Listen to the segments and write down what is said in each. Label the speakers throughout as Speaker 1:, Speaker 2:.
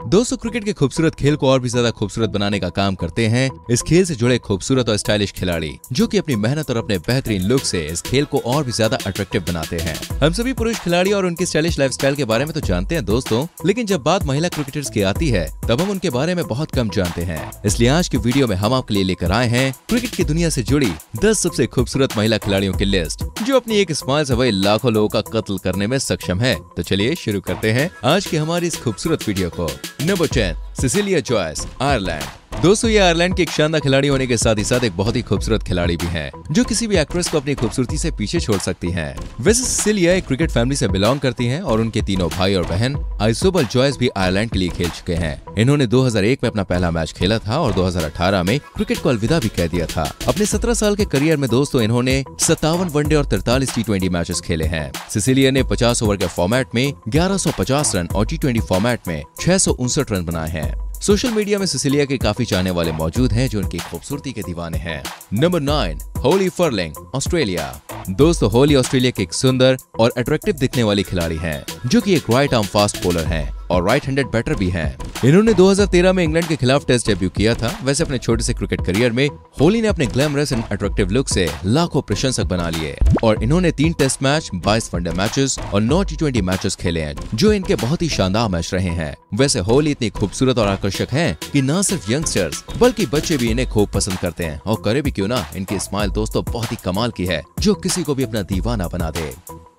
Speaker 1: दोस्तों, क्रिकेट के खूबसूरत खेल को और भी ज्यादा खूबसूरत बनाने का काम करते हैं इस खेल से जुड़े खूबसूरत और स्टाइलिश खिलाड़ी, जो कि अपनी मेहनत और अपने बेहतरीन लुक से इस खेल को और भी ज्यादा अट्रैक्टिव बनाते हैं। हम सभी पुरुष खिलाड़ी और उनकी स्टाइलिश लाइफस्टाइल के बारे में तो जानते हैं दोस्तों, लेकिन जब बात महिला क्रिकेटर्स की आती है तब हम उनके बारे में बहुत कम जानते हैं। इसलिए आज की वीडियो में हम आपके लिए लेकर आए हैं क्रिकेट की दुनिया से जुड़ी 10 सबसे खूबसूरत महिला खिलाड़ियों की लिस्ट, जो अपनी एक स्माइल से वही लाखों लोगों का कत्ल करने में सक्षम है। तो चलिए शुरू करते हैं आज की हमारी इस खूबसूरत वीडियो को। Number 10, Cecilia Joyce, Ireland. दोस्तों, ये आयरलैंड की एक शानदार खिलाड़ी होने के साथ ही साथ एक बहुत ही खूबसूरत खिलाड़ी भी हैं, जो किसी भी एक्ट्रेस को अपनी खूबसूरती से पीछे छोड़ सकती हैं। वैसे सिसिलिया एक क्रिकेट फैमिली से बिलोंग करती हैं और उनके तीनों भाई और बहन आइसोबल जॉयस भी आयरलैंड के लिए खेल चुके हैं। इन्होंने 2001 में अपना पहला मैच खेला था और 2018 में क्रिकेट को अलविदा भी कह दिया था। अपने 17 साल के करियर में दोस्तों इन्होंने 57 वनडे और 43 T20 मैचेस खेले हैं। सिसिलिया ने 50 ओवर के फॉर्मेट में 1150 रन और T20 फॉर्मेट में 659 रन बनाए हैं। सोशल मीडिया में सिसिलिया के काफी चाहने वाले मौजूद हैं जो उनकी खूबसूरती के दीवाने हैं। Number 9, Holly Ferling, Australia. दोस्तों, होली ऑस्ट्रेलिया की एक सुंदर और अट्रैक्टिव दिखने वाली खिलाड़ी हैं, जो कि एक राइट आर्म फास्ट बॉलर हैं और राइट हैंडेड बैटर भी हैं। इन्होंने 2013 में इंग्लैंड के खिलाफ टेस्ट डेब्यू किया था। वैसे अपने छोटे से क्रिकेट करियर में होली ने अपने ग्लैमरस एंड अट्रैक्टिव लुक से लाखों प्रशंसक बना लिए और इन्होंने 3 टेस्ट मैच, 22 वनडे मैचेस और 9 T20 मैचेस खेले हैं, जो इनके बहुत ही शानदार मैच रहे हैं। वैसे होली इतनी खूबसूरत और आकर्षक हैं कि न सिर्फ यंगस्टर्स बल्कि बच्चे भी इन्हें खूब पसंद करते हैं, और करे भी क्यों ना, इनकी स्माइल दोस्तों बहुत ही कमाल की है, जो किसी को भी अपना दीवाना बना दे।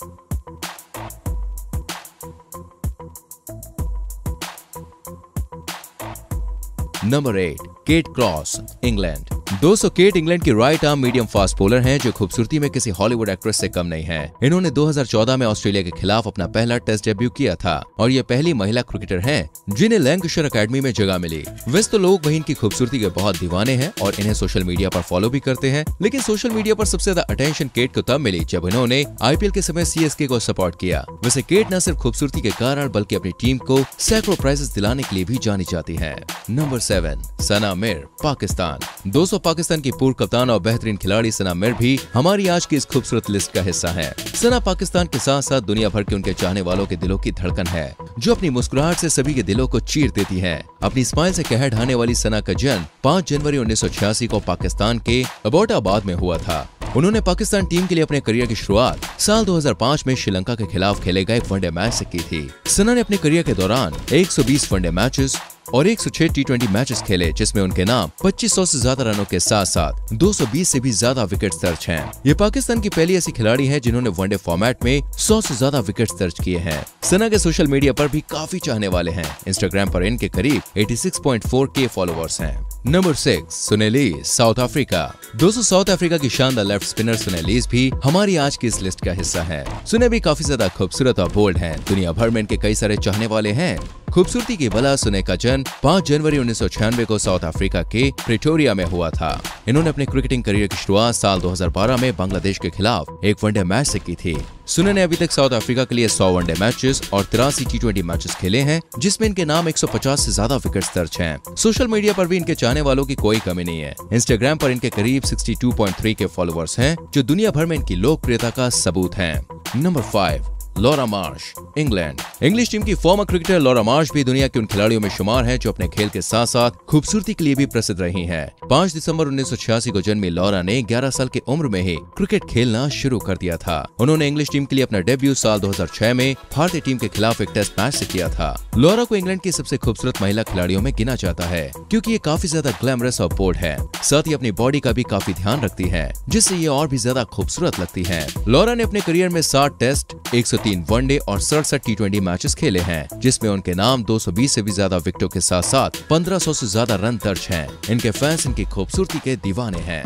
Speaker 1: Number 8, Kate Cross, England. दोस्तों, केट इंग्लैंड की right arm medium fast bowler हैं, जो खूबसूरती में किसी हॉलीवुड एक्ट्रेस से कम नहीं है। इन्होंने 2014 में ऑस्ट्रेलिया के खिलाफ अपना पहला टेस्ट डेब्यू किया था और ये पहली महिला क्रिकेटर हैं जिन्हें लैंकाशायर एकेडमी में जगह मिली। वैसे तो लोग वहीं इनकी खूबसूरती के बहुत दीवाने हैं और इन्हें सोशल मीडिया पर फॉलो भी करते हैं, लेकिन सोशल मीडिया पर सबसे ज्यादा अटेंशन केट को तब मिली जब इन्होंने IPL के समय CSK को सपोर्ट किया। वैसे केट न सिर्फ खूबसूरती के कारण बल्कि अपनी टीम को सैकड़ों प्राइजेस दिलाने के लिए भी जानी जाती है। नंबर 7, सना मिर, पाकिस्तान। दोस्तों, पाकिस्तान की पूर्व कप्तान और बेहतरीन खिलाड़ी सना मिर भी हमारी आज की इस खूबसूरत लिस्ट का हिस्सा है। सना पाकिस्तान के साथ साथ दुनिया भर के उनके चाहने वालों के दिलों की धड़कन है, जो अपनी मुस्कुराहट से सभी के दिलों को चीर देती है। अपनी स्माइल से कहर ढाने वाली सना का जन्म 5 जनवरी 1986 को पाकिस्तान के अबोटाबाद में हुआ था। उन्होंने पाकिस्तान टीम के लिए अपने करियर की शुरुआत साल 2005 में श्रीलंका के खिलाफ खेले गए वनडे मैच से की थी। सना ने अपने करियर के दौरान 120 वनडे मैचेस और 106 T20 मैचेस खेले, जिसमें उनके नाम 2500 से ज्यादा रनों के साथ साथ 220 से भी ज्यादा विकेट दर्ज हैं। ये पाकिस्तान की पहली ऐसी खिलाड़ी है जिन्होंने वनडे फॉर्मेट में 100 से ज्यादा विकेट दर्ज किए हैं। सना के सोशल मीडिया पर भी काफी चाहने वाले हैं। इंस्टाग्राम पर इनके करीब 86.4K फॉलोअर्स हैं। Number 6, Sune Luus, South Africa. दोस्तों, साउथ अफ्रीका की शानदार लेफ्ट स्पिनर सुनेलीज भी हमारी आज की इस लिस्ट का हिस्सा है। सुने भी काफी ज्यादा खूबसूरत और बोल्ड हैं। दुनिया भर में इनके कई सारे चाहने वाले हैं। खूबसूरती की बला सुने का जन्म 5 जनवरी 1996 को साउथ अफ्रीका के प्रिटोरिया में हुआ था। इन्होंने अपने क्रिकेटिंग करियर की शुरुआत साल 2012 में बांग्लादेश के खिलाफ एक वनडे मैच से की थी। सुने ने अभी तक साउथ अफ्रीका के लिए 100 वनडे मैचेस और 83 T20 मैचेस खेले हैं, जिसमें इनके नाम 150 से ज्यादा विकेट्स दर्ज हैं। सोशल मीडिया पर भी इनके चाहने वालों की कोई कमी नहीं है। इंस्टाग्राम पर इनके करीब 62.3K फॉलोअर्स हैं, जो दुनिया भर में इनकी लोकप्रियता का सबूत है। Number 5, Laura Marsh, England. English team की फॉर्मर क्रिकेटर लॉरा मार्श भी दुनिया के उन खिलाड़ियों में शुमार है जो अपने खेल के साथ साथ खूबसूरती के लिए भी प्रसिद्ध रही हैं। 5 दिसंबर 1986 को जन्मी लॉरा ने 11 साल की उम्र में ही क्रिकेट खेलना शुरू कर दिया था। उन्होंने इंग्लिश टीम के लिए अपना डेब्यू साल 2006 में भारतीय टीम के खिलाफ एक टेस्ट मैच से किया था। लॉरा को इंग्लैंड की सबसे खूबसूरत महिला खिलाड़ियों में गिना जाता है, क्योंकि ये काफी ज्यादा ग्लैमरस और बोल्ड है। साथ ही अपनी बॉडी का भी काफी ध्यान रखती है, जिससे ये और भी ज्यादा खूबसूरत लगती है। लॉरा ने अपने करियर में 60 टेस्ट, 103 वनडे और 67 T20 मैचेस खेले हैं, जिसमें उनके नाम 220 से भी ज्यादा विकेटों के साथ साथ 1500 से ज्यादा रन दर्ज हैं। इनके फैंस इनकी खूबसूरती के दीवाने हैं।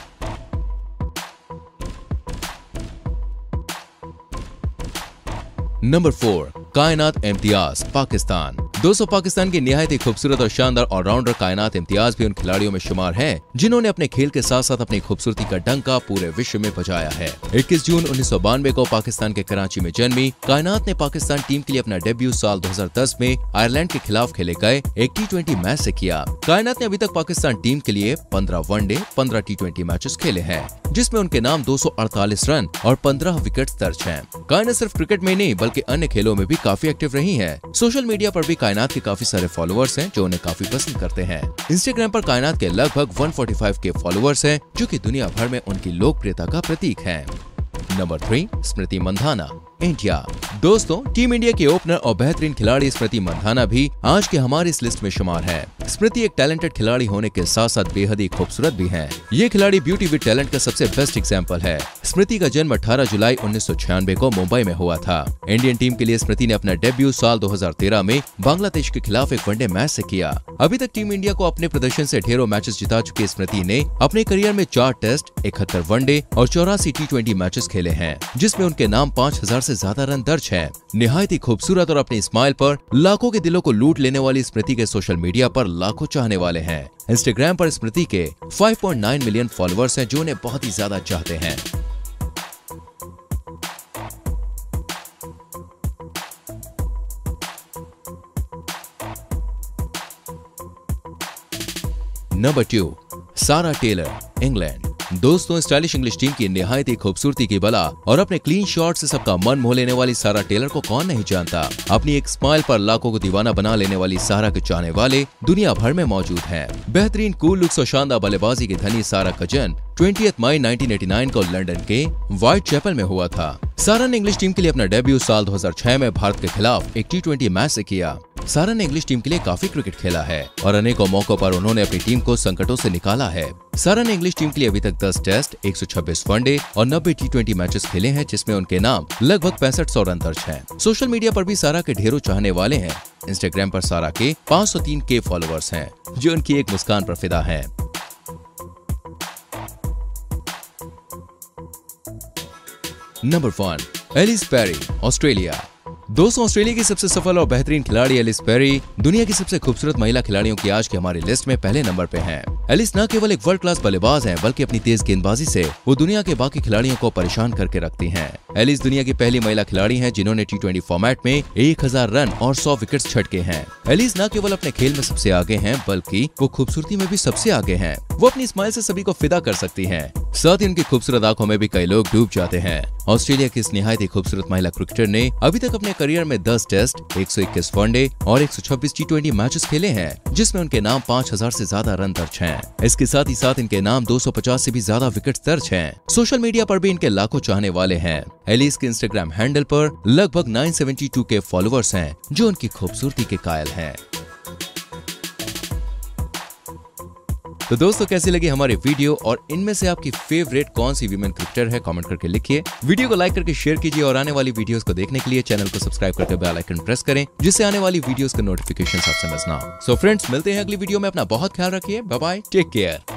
Speaker 1: नंबर 4, कायनात इम्तियाज, पाकिस्तान। दोस्तों, पाकिस्तान की निहायत ही खूबसूरत और शानदार ऑलराउंडर कायनात इम्तियाज भी उन खिलाड़ियों में शुमार हैं जिन्होंने अपने खेल के साथ साथ अपनी खूबसूरती का डंका पूरे विश्व में बजाया है। 21 जून 1992 को पाकिस्तान के कराची में जन्मी कायनात ने पाकिस्तान टीम के लिए अपना डेब्यू साल 2010 में आयरलैंड के खिलाफ खेले गए एक T20 मैच से किया। कायनात ने अभी तक पाकिस्तान टीम के लिए 15 वनडे, 15 T20 मैचेस खेले हैं, जिसमें उनके नाम 248 रन और 15 विकेट दर्ज हैं। कायनात सिर्फ क्रिकेट में नहीं बल्कि अन्य खेलों में भी काफी एक्टिव रही हैं। सोशल मीडिया पर भी कायनात के काफी सारे फॉलोअर्स हैं जो उन्हें काफी पसंद करते हैं। इंस्टाग्राम पर कायनात के लगभग 145 के फॉलोअर्स हैं जो कि दुनिया भर में उनकी लोकप्रियता का प्रतीक है। Number 3, Smriti Mandhana, India. दोस्तों, टीम इंडिया के ओपनर और बेहतरीन खिलाड़ी स्मृति मंधाना भी आज के हमारी इस लिस्ट में शुमार है। स्मृति एक टैलेंटेड खिलाड़ी होने के साथ साथ बेहद ही खूबसूरत भी हैं। ये खिलाड़ी ब्यूटी विद टैलेंट का सबसे बेस्ट एग्जांपल है। स्मृति का जन्म 18 जुलाई 1996 को मुंबई में हुआ था। इंडियन टीम के लिए स्मृति ने अपना डेब्यू साल 2013 में बांग्लादेश के खिलाफ एक वनडे मैच से किया। अभी तक टीम इंडिया को अपने प्रदर्शन से ढेरों मैचेस जिता चुकी स्मृति ने अपने करियर में 4 टेस्ट, 71 वनडे और 84 T20 मैचेस खेले हैं, जिसमें उनके नाम 5000 से ज्यादा रन दर्ज है। निहायत ही खूबसूरत और अपनी स्माइल पर लाखों के दिलों को लूट लेने वाली स्मृति के सोशल मीडिया पर लाखों चाहने वाले हैं। इंस्टाग्राम पर स्मृति के 5.9 मिलियन फॉलोअर्स हैं जो उन्हें बहुत ही ज्यादा चाहते हैं। Number 2, Sarah Taylor, England. दोस्तों, स्टाइलिश इंग्लिश टीम की निहायत ही खूबसूरती की बला और अपने क्लीन शॉट से सबका मन मोह लेने वाली सारा टेलर को कौन नहीं जानता। अपनी एक स्माइल पर लाखों को दीवाना बना लेने वाली सारा के चाहने वाले दुनिया भर में मौजूद हैं। बेहतरीन कूल लुक्स और शानदार बल्लेबाजी की धनी सारा का जन्म 20 मई 1989 को लंदन के व्हाइट चैपल में हुआ था। सारा ने इंग्लिश टीम के लिए अपना डेब्यू साल 2006 में भारत के खिलाफ एक T20 मैच से किया। सारा ने इंग्लिश टीम के लिए काफी क्रिकेट खेला है और अनेकों मौकों पर उन्होंने अपनी टीम को संकटों से निकाला है। सारा ने इंग्लिश टीम के लिए अभी तक 10 टेस्ट, 126 वनडे और 90 T20 मैचेस खेले हैं, जिसमें उनके नाम लगभग 6500 रन दर्ज हैं। सोशल मीडिया पर भी सारा के ढेरों चाहने वाले हैं। इंस्टाग्राम पर सारा के 503K फॉलोअर्स हैं जो उनकी एक मुस्कान पर फिदा है। Number 1, Ellyse Perry, Australia. दोस्तों, ऑस्ट्रेलिया की सबसे सफल और बेहतरीन खिलाड़ी एलिस पेरी दुनिया की सबसे खूबसूरत महिला खिलाड़ियों की आज की हमारी लिस्ट में पहले नंबर पे हैं। एलिस न केवल एक वर्ल्ड क्लास बल्लेबाज हैं, बल्कि अपनी तेज गेंदबाजी से वो दुनिया के बाकी खिलाड़ियों को परेशान करके रखती हैं। एलिस दुनिया की पहली महिला खिलाड़ी हैं जिन्होंने T20 फॉर्मेट में 1000 रन और 100 विकेट्स छटके हैं। एलिस न केवल अपने खेल में सबसे आगे हैं, बल्कि वो खूबसूरती में भी सबसे आगे हैं। वो अपनी स्माइल से सभी को फिदा कर सकती हैं। साथ ही उनकी खूबसूरत आंखों में भी कई लोग डूब जाते हैं। ऑस्ट्रेलिया की इस निहायत ही खूबसूरत महिला क्रिकेटर ने अभी तक अपने करियर में 10 टेस्ट, 121 वनडे और 126 T20 मैचेस खेले हैं, जिसमें उनके नाम 5000 से ज्यादा रन दर्ज हैं। इसके साथ ही साथ इनके नाम 250 से भी ज्यादा विकेट्स दर्ज हैं। सोशल मीडिया पर भी इनके लाखों चाहने वाले हैं। एलिस के इंस्टाग्राम हैंडल पर लगभग 972K फॉलोअर्स हैं जो उनकी खूबसूरती के कायल हैं। तो दोस्तों, कैसी लगी हमारी वीडियो और इनमें से आपकी फेवरेट कौन सी वीमेन क्रिकेटर है, कमेंट करके लिखिए। वीडियो को लाइक करके शेयर कीजिए और आने वाली वीडियोस को देखने के लिए चैनल को सब्सक्राइब करके बेल आइकन प्रेस करें, जिससे आने वाली वीडियोस का नोटिफिकेशन आपसे मिस ना हो। सो फ्रेंड्स, मिलते हैं अगली वीडियो में। अपना बहुत ख्याल रखिए। Bye bye, take care.